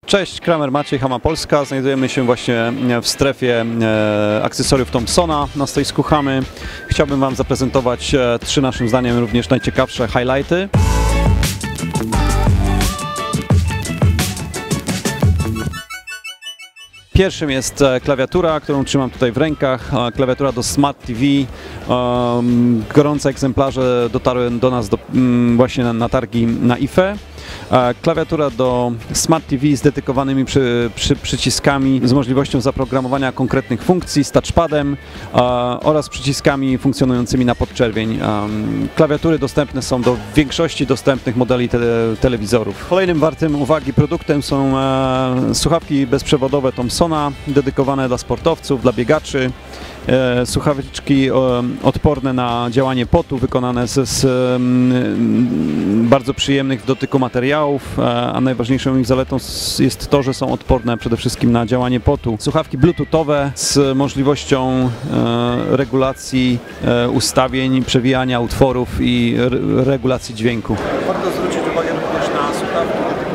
Cześć, Kramer Maciej, Hama Polska. Znajdujemy się właśnie w strefie akcesoriów Thompsona na stoisku Hamy. Chciałbym Wam zaprezentować 3 naszym zdaniem również najciekawsze highlighty. Pierwszym jest klawiatura, którą trzymam tutaj w rękach. Klawiatura do Smart TV. Gorące egzemplarze dotarły do nas właśnie na targi na IFE. Klawiatura do Smart TV z dedykowanymi przyciskami z możliwością zaprogramowania konkretnych funkcji, z touchpadem oraz przyciskami funkcjonującymi na podczerwień. Klawiatury dostępne są do większości dostępnych modeli telewizorów. Kolejnym wartym uwagi produktem są słuchawki bezprzewodowe Thompsona, dedykowane dla sportowców, dla biegaczy. Słuchaweczki odporne na działanie potu, wykonane z bardzo przyjemnych w dotyku materiałów, a najważniejszą ich zaletą jest to, że są odporne przede wszystkim na działanie potu. Słuchawki bluetoothowe z możliwością regulacji ustawień, przewijania utworów i regulacji dźwięku. Warto zwrócić uwagę również na słuchawki